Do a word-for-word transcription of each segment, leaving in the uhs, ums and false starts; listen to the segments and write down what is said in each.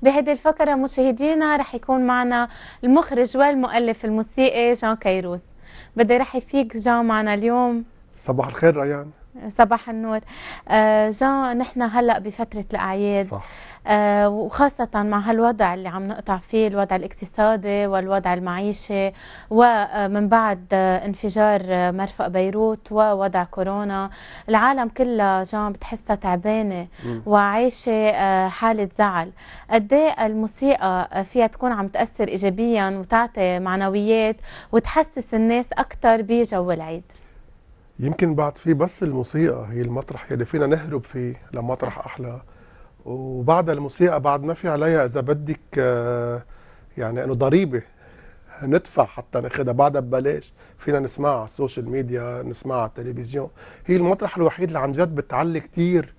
بهذه الفقرة مشاهدينا رح يكون معنا المخرج والمؤلف الموسيقي جان كيروس. بدي رحب فيك جان معنا اليوم. صباح الخير ريان. صباح النور. آه جان، نحن هلا بفترة الأعياد، صح. آه وخاصة مع هالوضع اللي عم نقطع فيه، الوضع الاقتصادي والوضع المعيشي، ومن بعد آه انفجار آه مرفأ بيروت ووضع كورونا، العالم كلها جان بتحسها تعبانة وعايشة آه حالة زعل. قد ايه الموسيقى فيها تكون عم تأثر إيجابيا وتعطي معنويات وتحسس الناس أكثر بجو العيد؟ يمكن بعد في بس الموسيقى هي المطرح يلي فينا نهرب فيه لمطرح أحلى، وبعد الموسيقى بعد ما في عليها إذا بدك يعني إنه ضريبة ندفع حتى ناخدها بعدها ببلاش، فينا نسمعها على السوشيال ميديا، نسمعها على التلفزيون. هي المطرح الوحيد اللي عن جد بتعلي كتير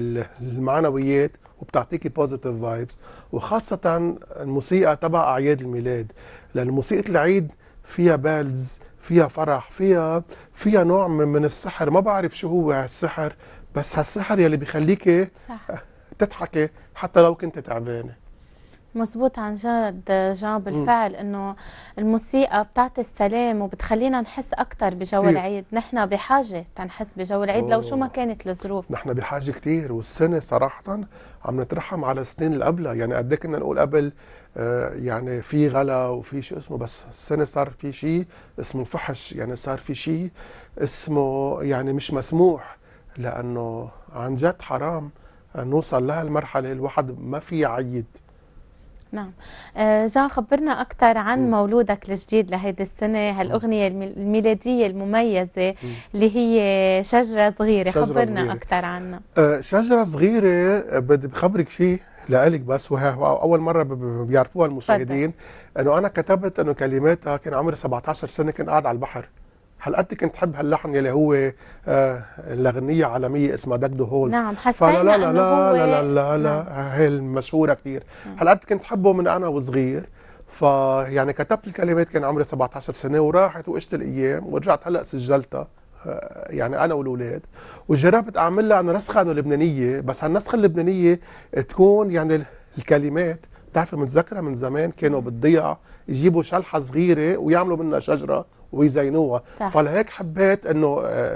المعنويات وبتعطيكي بوزيتيف فايبس، وخاصة الموسيقى تبع أعياد الميلاد، لأن موسيقى العيد فيها بالز، فيها فرح، فيها فيها نوع من السحر. ما بعرف شو هو هالسحر، بس هالسحر يلي بيخليكي صح تضحكي حتى لو كنت تعبانه. مزبوط عن جد جان، بالفعل انه الموسيقى بتعطي السلام وبتخلينا نحس اكثر بجو كتير. العيد، نحن بحاجه تنحس بجو العيد أوه. لو شو ما كانت الظروف نحن بحاجه كثير، والسنه صراحه عم نترحم على السنين اللي قبلها. يعني قد ايه كنا نقول قبل آه يعني في غلا وفي شيء اسمه، بس السنه صار في شيء اسمه فحش، يعني صار في شيء اسمه يعني مش مسموح، لانه عن جد حرام نوصل لهالمرحله الواحد ما في يعيد. نعم. آه جان، خبرنا أكثر عن م. مولودك الجديد لهيدي السنة، هالأغنية الميلادية المميزة م. اللي هي شجرة صغيرة. شجرة خبرنا أكثر عنها. آه شجرة صغيرة، بدي بخبرك شيء لإلك بس، وهي أول مرة بيعرفوها المشاهدين، إنه أنا كتبت إنه كلماتها كان عمري سبعة عشر سنة، كنت قاعد على البحر. هالقد كنت حب هاللحن يلي هو آه الأغنية عالمية اسمها داك دو هولز. نعم، حسينا لا لا لا لا لا لا هي المشهورة كتير. هالقد كنت حبه من أنا وصغير، فيعني كتبت الكلمات كان عمري سبعة عشر سنة، وراحت وقشت الأيام ورجعت هلأ سجلتها آه يعني أنا والأولاد، وجربت أعمل لها أنا نسخة أنه لبنانية، بس هالنسخة اللبنانية تكون يعني الكلمات بتعرفي متذكرة من زمان كانوا بالضيعة يجيبوا شلحة صغيرة ويعملوا منها شجرة ويزينوها، فلهيك حبيت انه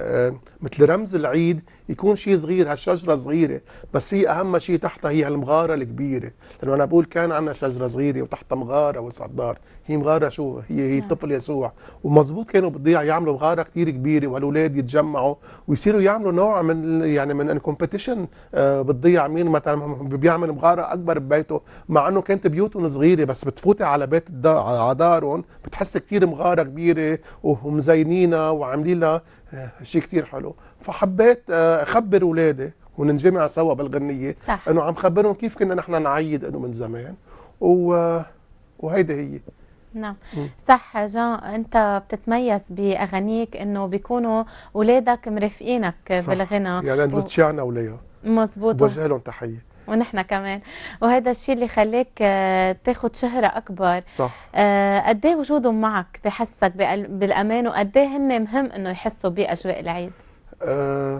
مثل رمز العيد يكون شيء صغير، هالشجره صغيره بس هي اهم شيء تحتها هي هالمغاره الكبيره، لانه انا بقول كان عندنا شجره صغيره وتحتها مغاره وسط دار. هي مغاره شو هي؟ هي طفل يسوع. ومزبوط كانوا بالضيعه يعملوا مغاره كثير كبيره، والاولاد يتجمعوا ويصيروا يعملوا نوع من يعني من كومبيتيشن بالضيعه، مين مثلا بيعمل مغاره اكبر ببيته، مع انه كانت بيوتهم صغيره، بس بتفوتي على بيت على دارهم بتحس كثير مغاره كبيره ومزينينها وعاملين لها شيء كثير حلو. فحبيت اخبر اولادي وننجمع سوا بالغنيه، انه عم خبرهم كيف كنا نحن نعيد انه من زمان، و وهيدي هي. نعم صح جان، انت بتتميز باغانيك انه بيكونوا اولادك مرافقينك بالغنى، يعني انت بتشيعنا وليها. مزبوط، بوجه لهم تحيه. ونحن كمان، وهذا الشيء اللي خليك تاخذ شهرة أكبر. صح. قد ايه وجودهم معك بحسك بالأمان، وقد ايه هن مهم إنه يحسوا بأجواء العيد؟ أه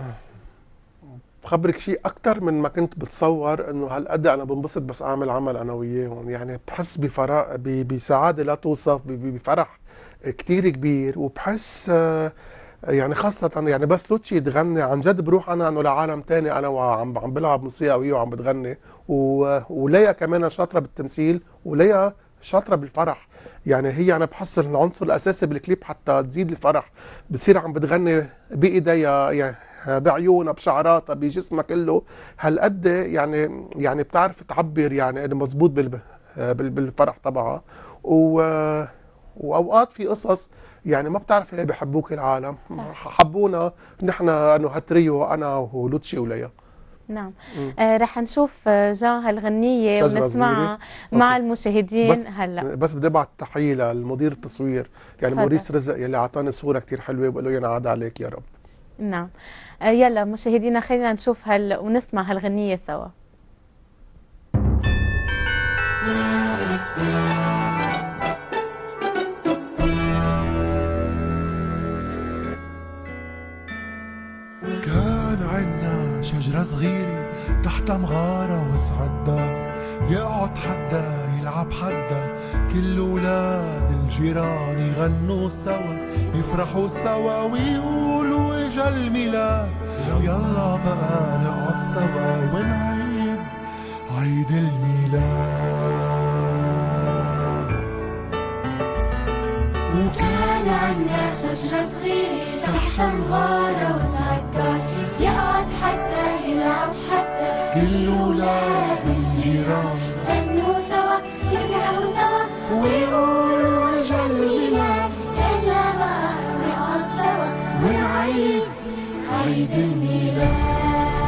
بخبرك شيء أكثر من ما كنت بتصور، إنه هالقد أنا بنبسط بس أعمل عمل أنا وياهم، يعني بحس بفراغ بسعادة لا توصف، بفرح كثير كبير، وبحس أه يعني خاصة يعني بس لوتشي تغني عن جد بروح أنا إنه لعالم تاني، أنا وعم عم بلعب موسيقى وهي وعم بتغني، وليا كمان شاطرة بالتمثيل وليا شاطرة بالفرح. يعني هي أنا بحس العنصر الأساسي بالكليب حتى تزيد الفرح، بصير عم بتغني بإيديها يعني بعيونها بشعراتها بجسمها كله، هالقد يعني يعني بتعرف تعبر يعني مزبوط بالفرح تبعها. وأوقات في قصص يعني ما بتعرف اللي بيحبوك العالم، صح. حبونا نحن انه هالتريو انا ولوتشي وليا. نعم. آه رح نشوف جان هالغنية ونسمعها مع المشاهدين. بس هلا بس بدي ابعت تحية للمدير التصوير يعني موريس رزق يلي اعطاني صورة كثير حلوة، وبقول له ينعاد عليك يا رب. نعم. آه يلا مشاهدينا خلينا نشوف هال ونسمع هالغنية سوا. شجرة صغيرة تحت مغارة وسط دار، يقعد حدا يلعب حدا، كل ولاد الجيران يغنوا سوا، يفرحوا سوا ويقولوا اجا الميلاد. يلا بقى نقعد سوا ونعيد عيد الميلاد. وكان عنا شجرة صغيرة تحت مغارة وسع الدار، يقعد حتى يلعب حتى، كل ولاد الجيران غنوا سوا يفرحوا سوا ويقولوا اجا الميلاد. يلا بقى نقعد سوا ونعيد عيد الميلاد.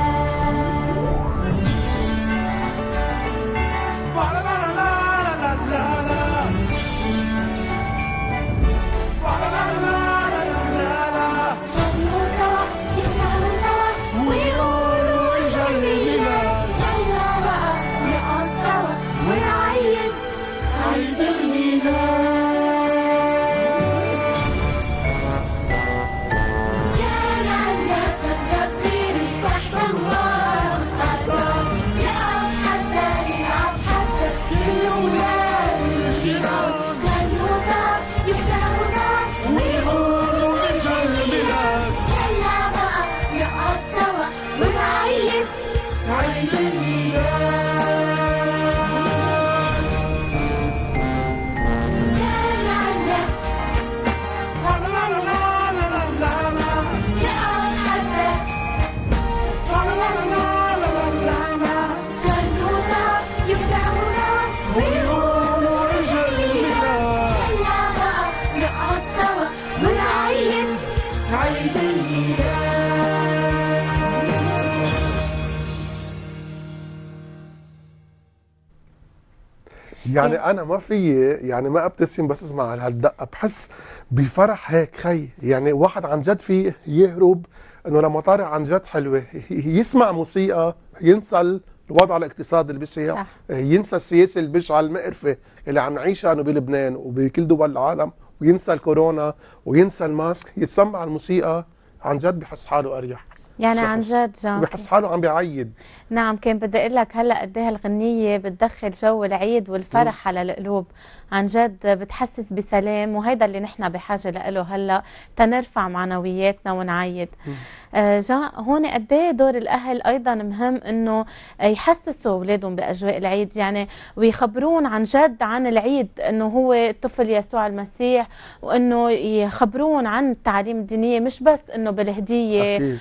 يعني انا ما في يعني ما ابتسم بس اسمع هالدقه، بحس بفرح هيك خي. يعني واحد عن جد في يهرب انه لما طارق عن جد حلوه يسمع موسيقى، ينسى الوضع الاقتصادي البشع، ينسى السياسه البشعه المقرفه اللي عم نعيشها انه بلبنان وبكل دول العالم، وينسى الكورونا وينسى الماسك، يتسمع الموسيقى عن جد بحس حاله اريح. يعني عن جد جان بحس حاله عم بيعيد. نعم، كان بدي اقول لك هلا قد ايه هالغنيه بتدخل جو العيد والفرح على القلوب، عن جد بتحسس بسلام، وهيدا اللي نحن بحاجه له هلا تنرفع معنوياتنا ونعيد. آه جان، هون قد ايه دور الاهل ايضا مهم انه يحسسوا اولادهم باجواء العيد، يعني ويخبرون عن جد عن العيد انه هو الطفل يسوع المسيح، وانه يخبرون عن التعاليم الدينيه، مش بس انه بالهديه أكيد.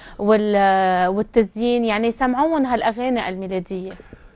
والتزيين، يعني يسمعون هالاغاني الميلاديه.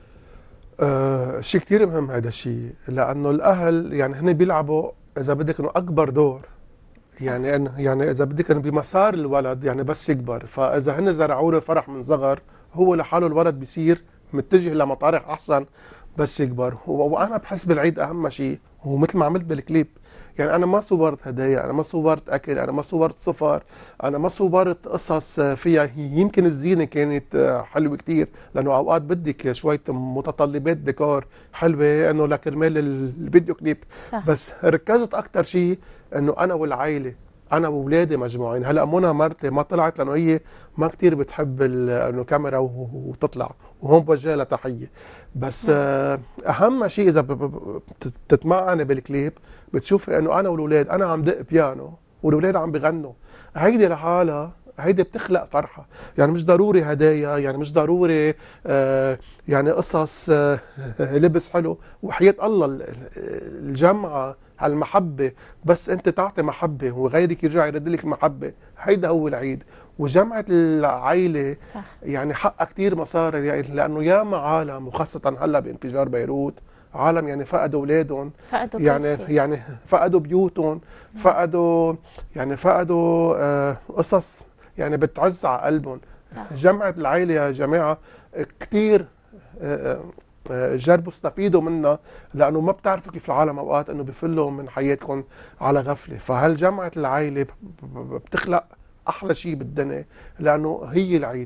آه شيء كثير مهم هذا الشيء، لانه الاهل يعني هن بيلعبوا اذا بدك انه اكبر دور، يعني أن يعني اذا بدك انه بمسار الولد يعني بس يكبر، فاذا هن زرعوا له فرح من صغر هو لحاله الولد بيصير متجه لمطارح احسن بس يكبر. وانا بحس بالعيد اهم شيء، ومثل ما عملت بالكليب، يعني انا ما صورت هدايا، انا ما صورت اكل، انا ما صورت سفر، انا ما صورت قصص فيها. يمكن الزينه كانت حلوه كثير، لانه اوقات بدك شويه متطلبات ديكور حلوه انه لكرمال الفيديو كليب صح. بس ركزت اكثر شيء انه انا والعائله، انا واولادي مجموعين. هلا منى مرتي ما طلعت لانه هي ما كثير بتحب انه كاميرا وتطلع، وهون بوجه لها تحيه. بس اهم شيء اذا بتتمعني بالكليب بتشوفي انه انا والاولاد، انا عم دق بيانو والاولاد عم بغنوا، هيدي لحالها هيدي بتخلق فرحه. يعني مش ضروري هدايا، يعني مش ضروري آه يعني قصص آه لبس حلو، وحياة الله الجمعه هالمحبه، بس انت تعطي محبه وغيرك يرجع يرد لك محبه، هيدا هو العيد. وجمعه العائله صح. يعني حقها كثير مصاري، يعني لانه ياما عالم وخاصه هلا بانفجار بيروت عالم يعني فقدوا اولادهم، فقدوا يعني كل شيء. يعني فقدوا بيوتهم، فقدوا يعني فقدوا آه قصص يعني بتعز على قلبهم. جمعه العائله يا جماعه كثير آه آه جربوا استفيدوا منها، لانه ما بتعرفوا كيف العالم اوقات انه بفلوا من حياتكم على غفله. فهالجمعه العائله بتخلق احلى شيء بالدنيا، لانه هي العيد.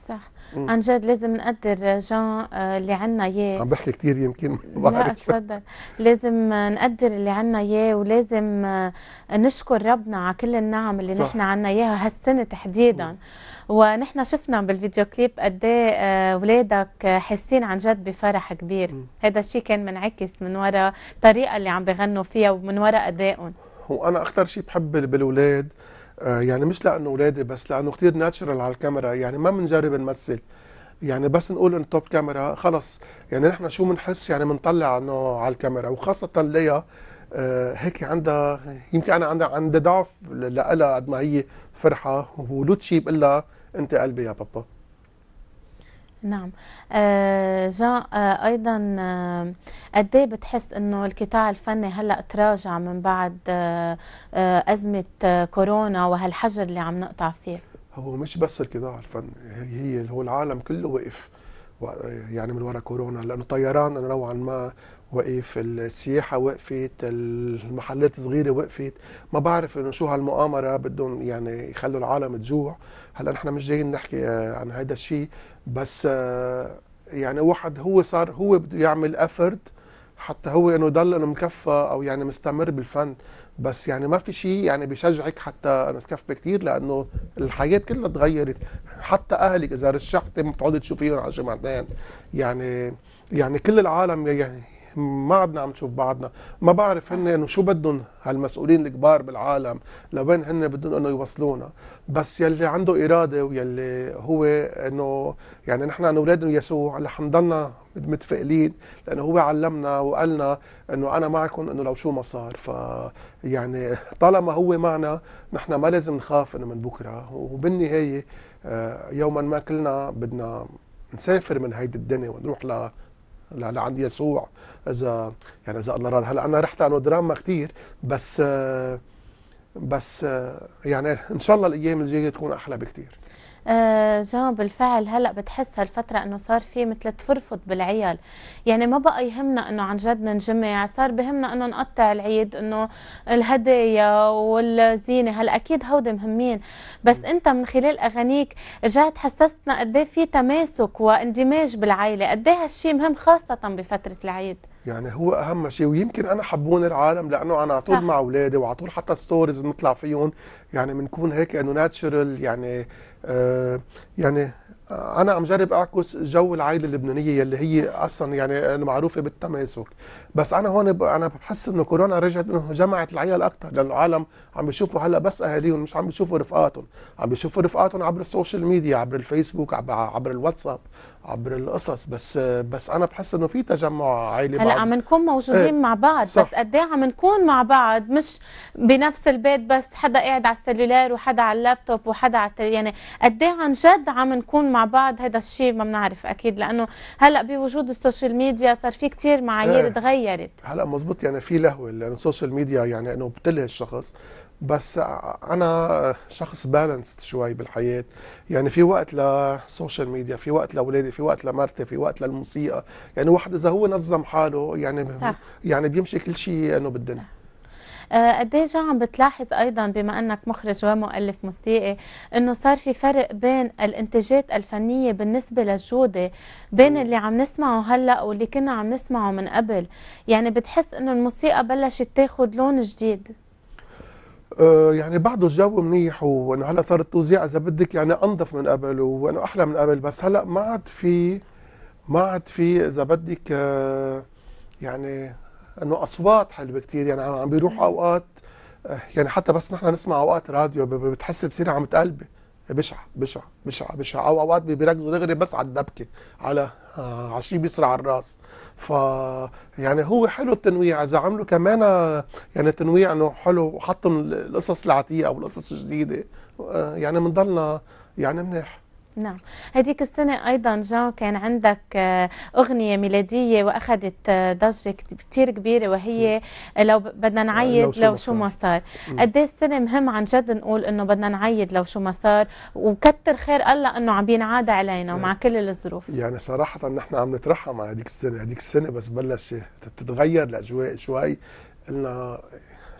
صح. مم. عن جد لازم نقدر جان آه، اللي عنا اياه. عم بحكي كثير يمكن ما لا بعرف. اتفضل. لازم آه، نقدر اللي عنا اياه، ولازم آه، نشكر ربنا على كل النعم اللي صح. نحن عنا اياها هالسنه تحديدا. ونحن شفنا بالفيديو كليب قد ايه اولادك حاسين عن جد بفرح كبير. مم. هذا الشيء كان منعكس من وراء الطريقه اللي عم بغنوا فيها ومن وراء ادائهم. وانا اكثر شيء بحب بالاولاد آه، يعني مش لانه اولادي بس، لانه كثير ناتشرال على الكاميرا، يعني ما بنجرب نمثل، يعني بس نقول ان توب كاميرا خلص، يعني نحن شو بنحس يعني بنطلع انه على الكاميرا. وخاصه ليا آه، هيك عندها، يمكن انا عندها عندي ضعف لها قد ما هي فرحه، ولوتشي بقول لها انت قلبي يا بابا. نعم. آه جان، آه ايضا آه قد ايه بتحس انه القطاع الفني هلا تراجع من بعد آه آه ازمه آه كورونا وهالحجر اللي عم نقطع فيه؟ هو مش بس القطاع الفني، هي هي هو العالم كله وقف يعني من وراء كورونا، لانه طيران نوعا ما وقف، السياحه وقفت، المحلات الصغيره وقفت. ما بعرف انه شو هالمؤامره بدهم يعني يخلوا العالم تجوع. هلا نحن مش جايين نحكي عن هذا الشيء، بس يعني واحد هو صار هو بده يعمل افرت حتى هو انه يضل انه مكفى او يعني مستمر بالفن، بس يعني ما في شيء يعني بيشجعك حتى انه تكفي كثير، لانه الحياه كلها تغيرت. حتى اهلك اذا رشحتي ما بتقعدي تشوفيهم على جمعتين، يعني يعني كل العالم يعني ما عدنا عم نشوف بعضنا. ما بعرف هن انه شو بدهم هالمسؤولين الكبار بالعالم، لوين هن بدهم انه يوصلونا. بس يلي عنده اراده ويلي هو انه يعني نحن اولاد يسوع اللي حنضلنا متفائلين، لانه هو علمنا وقالنا انه انا معكم انه لو شو ما صار. ف يعني طالما هو معنا نحن ما لازم نخاف انه من بكره. وبالنهايه يوما ما كلنا بدنا نسافر من هيدي الدنيا ونروح ل لعند يسوع، اذا يعني اذا الله راد. هلا انا رحت عنه دراما كثير، بس بس يعني ان شاء الله الايام الجايه تكون احلى بكثير. آه جان، بالفعل هلا بتحس هالفتره انه صار في مثل تفرفط بالعيال، يعني ما بقى يهمنا انه عن جد ننجمع، صار بهمنا انه نقطع العيد، انه الهدايا والزينه. هلا اكيد هودي مهمين، بس م. انت من خلال اغانيك رجعت حسستنا قد ايه في تماسك واندماج بالعائله، قد ايه هالشيء مهم خاصه بفتره العيد. يعني هو اهم شيء، ويمكن انا حبوني العالم لانه انا على طول مع اولادي وعلى طول حتى ستوريز نطلع فيهم، يعني بنكون هيك انه ناتشرال، يعني آه يعني انا عم جرب اعكس جو العائله اللبنانيه اللي هي اصلا يعني معروفه بالتماسك. بس انا هون انا بحس انه كورونا رجعت انه جمعت العيال اكثر، لانه العالم عم بيشوفوا هلا بس اهاليهم، مش عم بيشوفوا رفقاتهم، عم بيشوفوا رفقاتهم عبر السوشيال ميديا، عبر الفيسبوك، عبر, عبر الواتساب، عبر القصص. بس بس انا بحس انه في تجمع عائلي. هلا عم نكون موجودين ايه مع بعض، صح. بس قد ايه عم نكون مع بعض، مش بنفس البيت بس حدا قاعد على السلولار وحدا على اللابتوب وحدا على يعني قد ايه عن جد عم نكون مع بعض. هذا الشيء ما بنعرف اكيد، لانه هلا بوجود السوشيال ميديا صار في كثير معايير ايه. تغيرت هلا مزبوط، يعني في لهوه لانه السوشيال ميديا يعني انه بتلهي الشخص. بس انا شخص بالانسد شوي بالحياه، يعني في وقت للسوشيال ميديا، في وقت لاولادي، في وقت لمرتي، في وقت للموسيقى. يعني واحد اذا هو نظم حاله يعني صح. يعني بيمشي كل شيء انه بالدنيا. قد ايه عم بتلاحظ ايضا بما انك مخرج ومؤلف موسيقي انه صار في فرق بين الانتاجات الفنيه بالنسبه للجوده بين اللي عم نسمعه هلا واللي كنا عم نسمعه من قبل؟ يعني بتحس انه الموسيقى بلشت تاخذ لون جديد؟ أه يعني بعده الجو منيح، وانه هلا صار التوزيع اذا بدك يعني انظف من قبل وانه احلى من قبل. بس هلا ما عاد في ما عاد في اذا بدك أه يعني انه اصوات حلوه كثير. يعني عم بيروح اوقات يعني حتى بس نحن نسمع اوقات راديو بتحس بصير عم تقلبي بشع بشع بشع بشع، او اوقات بيركضوا دغري بس على الدبكه، على على شيء بيسرع على الراس. ف يعني هو حلو التنويع، اذا عملوا كمان يعني تنويع انه حلو وحطوا القصص العتيقه او القصص الجديده يعني بنضلنا يعني منيح. نعم. هديك السنة أيضا جان كان عندك أغنية ميلادية وأخذت ضجة كتير كبيرة، وهي لو بدنا نعيد لو, لو شو ما صار. قد ايه السنة مهم عن جد نقول إنه بدنا نعيد لو شو ما صار، وكتر خير الله إنه عم بينعاد علينا ومع كل الظروف. يعني صراحة نحن عم نترحم على هديك السنة، هديك السنة بس بلش تتغير الأجواء شوي، قلنا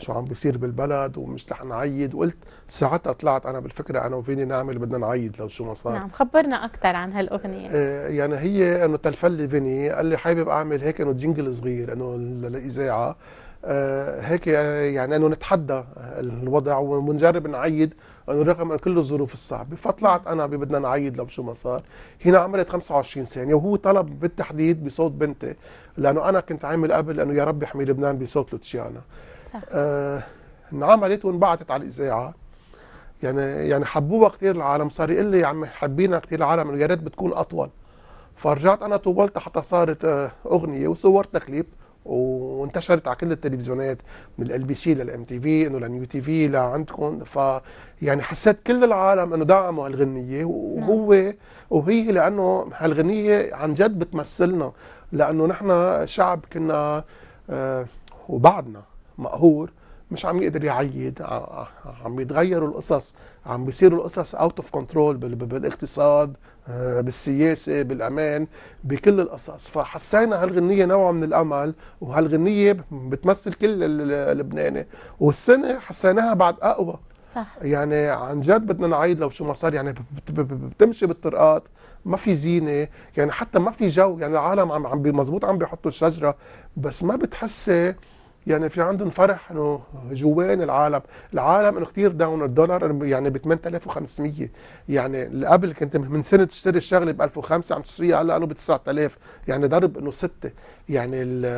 شو عم بيصير بالبلد ومش رح نعيد. وقلت ساعتها طلعت انا بالفكره انا وفيني نعمل بدنا نعيد لو شو ما صار. نعم، خبرنا اكثر عن هالاغنيه. آه يعني هي انه تلفلي فيني قال لي حابب اعمل هيك انه جينجل صغير انه للاذاعه آه هيك يعني انه نتحدى الوضع ونجرب نعيد انه رغم من كل الظروف الصعبه. فطلعت انا ببدنا نعيد لو شو ما صار. هنا عمرت خمسة وعشرين سنه وهو طلب بالتحديد بصوت بنتي لانه انا كنت عامل قبل انه يا رب يحمي لبنان بصوت لوتشيانا. صح. آه انعملت وانبعثت على الاذاعه. يعني يعني حبوها كثير العالم. صار يقول لي عم حابينها كثير العالم انه يا ريت بتكون اطول. فرجعت انا طولتها حتى صارت آه اغنيه وصورتها كليب وانتشرت على كل التلفزيونات من ال بي سي للام تي في انه لنيو تي في لعندكم. ف يعني حسيت كل العالم انه دعموا هالغنيه وهو وهي لانه هالغنيه عن جد بتمثلنا لانه نحن شعب كنا آه وبعدنا مقهور مش عم يقدر يعيد. عم يتغيروا القصص عم بيصيروا القصص اوت اوف كنترول بالاقتصاد بالسياسه بالامان بكل القصص. فحسينا هالغنيه نوع من الامل وهالغنيه بتمثل كل اللبناني والسنه حسيناها بعد اقوى. صح. يعني عن جد بدنا نعيد لو شو ما صار. يعني بتمشي بالطرقات ما في زينه يعني حتى ما في جو. يعني العالم عم عم مزبوط عم بيحطوا الشجره بس ما بتحسي يعني في عندهم فرح انه جوان العالم. العالم انه كثير داون. الدولار يعني ب ثمانية آلاف وخمسمية. يعني اللي قبل كنت من سنه تشتري الشغله ب ألف وخمسة عم تشتريها هلا انه ب تسعة آلاف. يعني ضرب انه ستة. يعني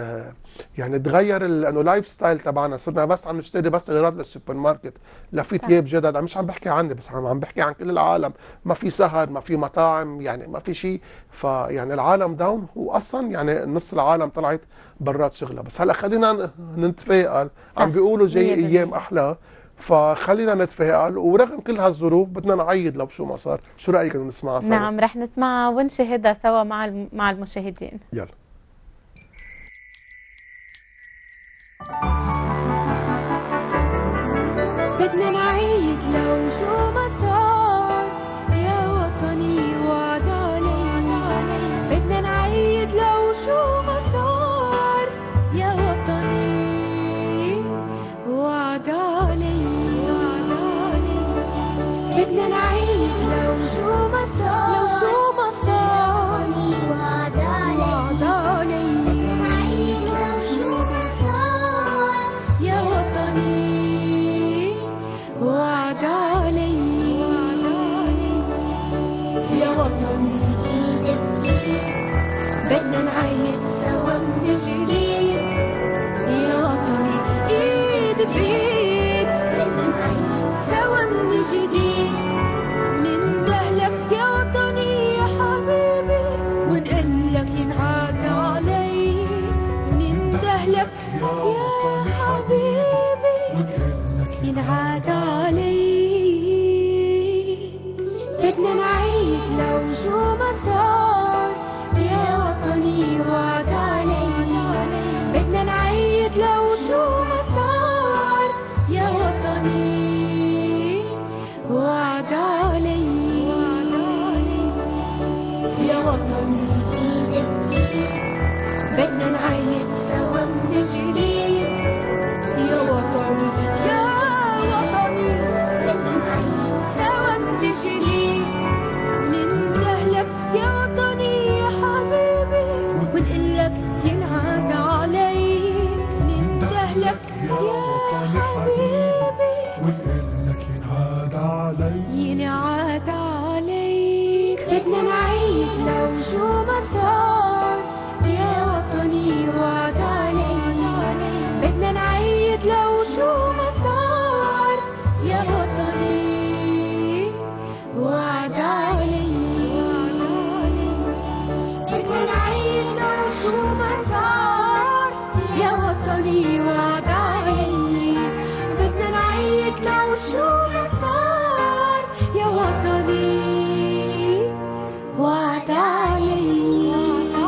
يعني تغير انه لايف ستايل تبعنا. صرنا بس عم نشتري بس اغراض للسوبر ماركت. لا في ثياب جدد. مش عم بحكي عني بس عم بحكي عن كل العالم. ما في سهر ما في مطاعم يعني ما في شيء. فيعني العالم داون واصلا يعني نص العالم طلعت برات شغلها. بس هلا خلينا نتفائل. عم بيقولوا جاي ايام احلى فخلينا نتفائل ورغم كل هالظروف بدنا نعيد لو شو ما صار. شو رايك انه نسمعها سوا؟ نعم رح نسمعها ونشاهدها سوا مع مع المشاهدين. يلا. بدنا نعيد لو شو ما صار يا وطني وعد علي. بدنا نعيد لو شو ما صار يا وطني وعد علي. بدنا نعيد لو شو ما صار لو شو ما صار وعد علي. بدنا نعيد لو شو ما صار يا وطني وعد علي. يا وطني ايد بايد بدنا نعيد سوا من جديد. يا وطني ايد بايد بدنا نعيد سوا من جديد. نندهلك يا وطني يا حبيبي ونقلك ينعاد علي. نندهلك يا حبيبي ينعاد علي. بدنا نعيد لو شو ما صار يا وطني وعد علي. بدنا نعيد لو شو ما صار يا وطني وعد علي. يا وطني ايد بايد بدنا نعيد سوا من جديد. يا وطني يا وطني بدنا نعيد سوا من جديد. نندهلك يا وطني يا حبيبي ونقلك ينعاد علي. نندهلك يا حبيبي ونقلك ينعاد علي. ينعاد عليك. بدنا نعيد لو شو ما صار يا وطني وعد علي. بدنا نعيد لو شو ما صار يا وطني وعد علي. بدنا نعيد لو شو ما صار يا وطني وعد علي. بدنا نعيد لو شو ما صار يا وطني وعد علي.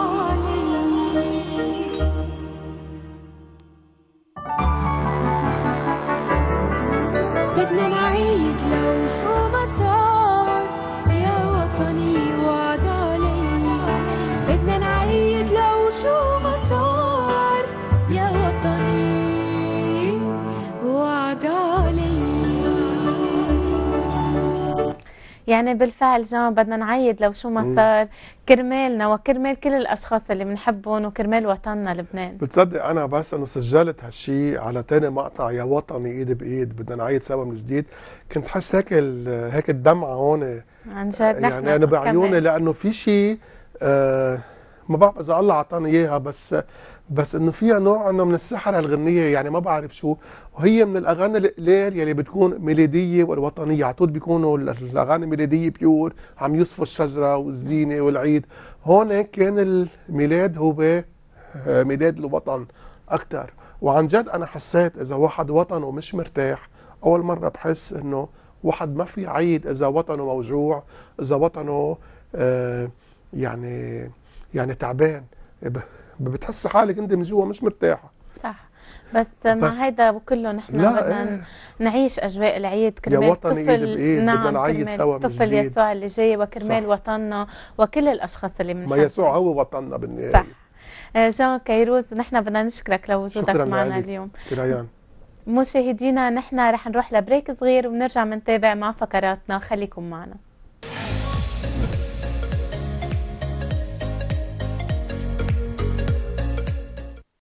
يعني بالفعل جان بدنا نعيد لو شو ما صار كرمالنا وكرمال كل الاشخاص اللي بنحبهم وكرمال وطننا لبنان. بتصدق انا بس انه سجلت هالشيء على تاني مقطع يا وطني ايد بايد بدنا نعيد سوا من جديد، كنت حس هيك هيك الدمعه هون عن جد يعني انا بعيوني، لانه في شيء آه ما بعرف اذا الله اعطاني اياها، بس بس انه فيها نوع انه من السحر هالغنيه، يعني ما بعرف شو، وهي من الاغاني القليل يلي بتكون ميلوديه والوطنيه، على طول بيكونوا الاغاني ميلوديه بيور عم يوصفوا الشجره والزينه والعيد. هون كان الميلاد هو ميلاد الوطن اكثر، وعن جد انا حسيت اذا واحد وطنه مش مرتاح، اول مره بحس انه واحد ما في عيد اذا وطنه موجوع، اذا وطنه آه يعني يعني تعبان، بتحس حالك انت من جوا مش مرتاحه. صح، بس, بس مع هيدا كله نحن بدنا ايه. نعيش اجواء العيد كرمال يا وطني طفل ايد بايد. نعم بدنا نعيد سوا طفل يسوع اللي جاي وكرمال صح. وطننا وكل الاشخاص اللي بنحبهم. ما يسوع هو وطننا بالنهايه. صح. جان كيروز نحن بدنا نشكرك لوجودك معنا اليوم. كريان. مشاهدينا نحن رح نروح لبريك صغير وبنرجع بنتابع مع فقراتنا، خليكم معنا.